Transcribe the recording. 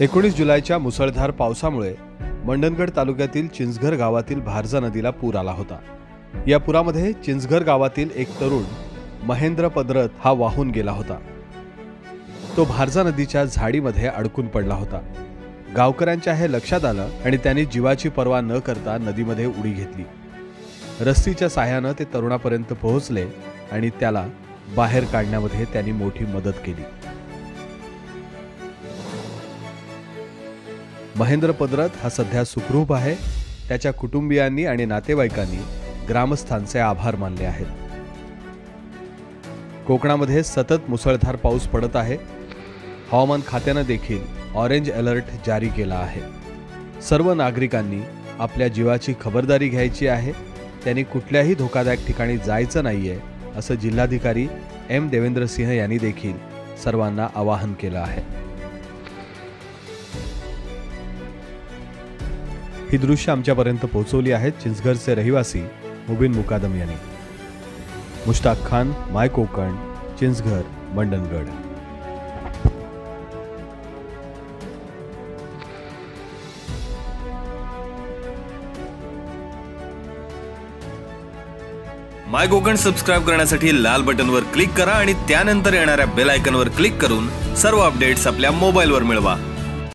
19 जुलैच्या मुसळधार पावसामुळे मंडणगड तालुक्यातील चिंचघर गावातील भारजा नदीला पूर आला होता। या पुरामध्ये चिंचघर गावातील एक तरुण महेंद्र पदरत हा वाहून गेला होता। तो भारजा नदीच्या झाडीमध्ये अडकून पडला होता। गावकऱ्यांच्या हे लक्षात आलं आणि त्यांनी जीवाची पर्वा न करता नदीमध्ये उडी घेतली। रस्सीच्या साहाय्याने ते तरुणापर्यंत पोहोचले आणि त्याला बाहेर काढण्यामध्ये त्यांनी मोठी मदत केली। महेंद्र पदरत हा सध्या सुखरूप आहे। त्याच्या कुटुंबियांनी आणि नातेवाईकांनी ग्रामस्थांचे आभार मानले आहेत। कोकणामध्ये सतत मुसळधार पाऊस पडत आहे। हवामान खात्याने देखील ऑरेंज अलर्ट जारी केला आहे। सर्व नागरिकांनी आपल्या जीवाची खबरदारी घ्यायची आहे। त्यांनी कुठल्याही धोकादायक ठिकाणी जायचं नाहीये असं जिल्हाधिकारी एम देवेंद्र सिंह यांनी देखील सर्वांना आवाहन केलं आहे। ही दृश्य आमच्यापर्यंत पोहोचवली आहेत चिंचघरचे रहिवासी मुबीन मुकादम यांनी। Mushtaq Khan, my Kokan, Chinchghar, Mandangad. My Kokan subscribe करण्यासाठी लाल बटनवर क्लिक करा आणि त्यानंतर येणाऱ्या बेल आयकॉनवर क्लिक करून सर्व अपडेट्स आपल्या मोबाईलवर मिळवा।